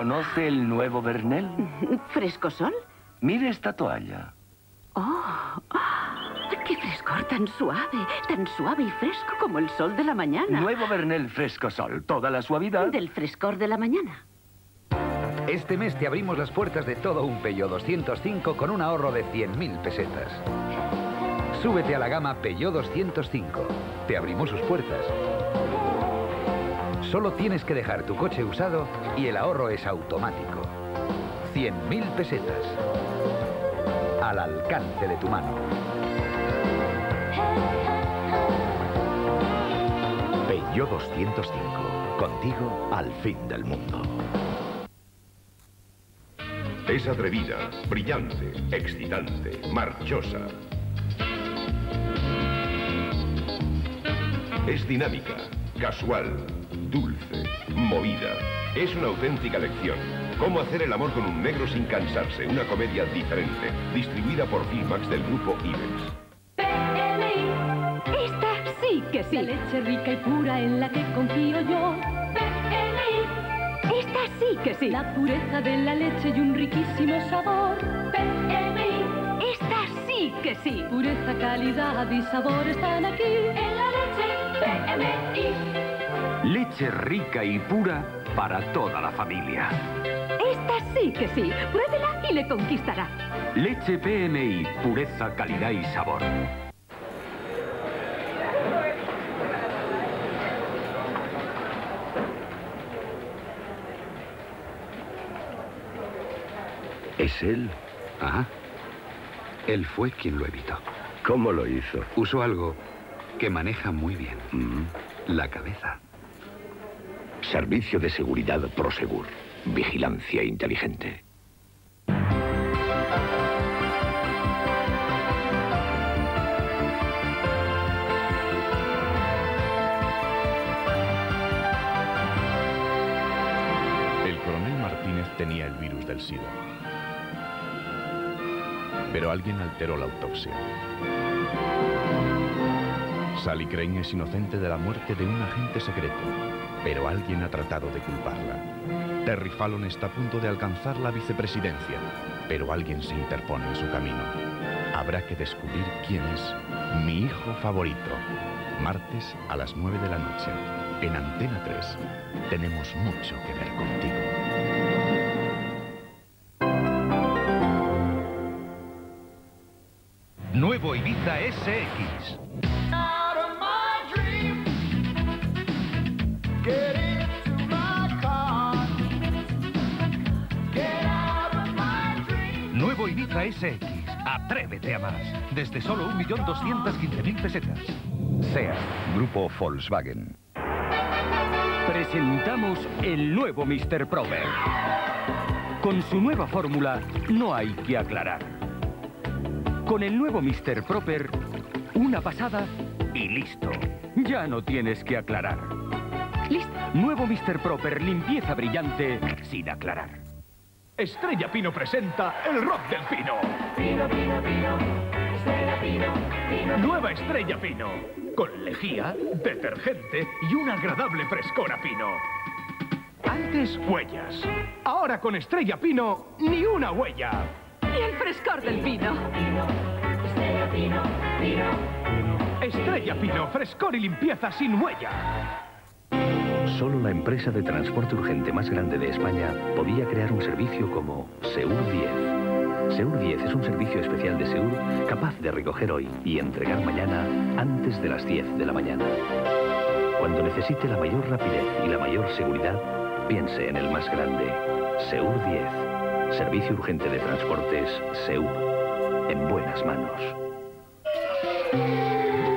¿Conoce el nuevo Bernel? ¿Frescosol? Mire esta toalla. ¡Oh! ¡Qué frescor tan suave y fresco como el sol de la mañana! Nuevo Bernel Frescosol, toda la suavidad del frescor de la mañana. Este mes te abrimos las puertas de todo un Peugeot 205 con un ahorro de 100.000 pesetas. Súbete a la gama Peugeot 205. Te abrimos sus puertas. Solo tienes que dejar tu coche usado y el ahorro es automático. 100.000 pesetas. Al alcance de tu mano. Peugeot 205. Contigo al fin del mundo. Es atrevida, brillante, excitante, marchosa. Es dinámica, casual, dulce, movida. Es una auténtica lección. Cómo hacer el amor con un negro sin cansarse. Una comedia diferente. Distribuida por Filmax del grupo Ibex. PMI. Esta sí que sí. La leche rica y pura en la que confío yo. PMI. Esta sí que sí. La pureza de la leche y un riquísimo sabor. PMI. Esta sí que sí. Pureza, calidad y sabor están aquí. En la leche PMI. Leche rica y pura para toda la familia. Esta sí que sí. Pruébela y le conquistará. Leche PMI. Pureza, calidad y sabor. ¿Es él? Ajá. Él fue quien lo evitó. ¿Cómo lo hizo? Usó algo que maneja muy bien. La cabeza. Servicio de seguridad Prosegur. Vigilancia inteligente. El coronel Martínez tenía el virus del SIDA. Pero alguien alteró la autopsia. Sally Crane es inocente de la muerte de un agente secreto, pero alguien ha tratado de culparla. Terry Fallon está a punto de alcanzar la vicepresidencia, pero alguien se interpone en su camino. Habrá que descubrir quién es mi hijo favorito. Martes a las 9 de la noche, en Antena 3. Tenemos mucho que ver contigo. Nuevo Ibiza SX. Nuevo Ibiza SX. Atrévete a más. Desde solo 1.215.000 pesetas. SEAT. Grupo Volkswagen. Presentamos el nuevo Mr. Proper. Con su nueva fórmula, no hay que aclarar. Con el nuevo Mr. Proper, una pasada y listo. Ya no tienes que aclarar. Listo. Nuevo Mr. Proper, limpieza brillante sin aclarar. Estrella Pino presenta el rock del Pino. Pino, Pino, Pino. Estrella Pino, Pino. Nueva Estrella Pino. Con lejía, detergente y un agradable frescor a pino. Antes, huellas. Ahora con Estrella Pino, ni una huella. Y el frescor del pino. Estrella Pino, Pino. Estrella Pino, frescor y limpieza sin huella. Solo la empresa de transporte urgente más grande de España podía crear un servicio como Seur 10. Seur 10 es un servicio especial de Seur capaz de recoger hoy y entregar mañana antes de las 10 de la mañana. Cuando necesite la mayor rapidez y la mayor seguridad, piense en el más grande. Seur 10. Servicio urgente de transportes Seur. En buenas manos.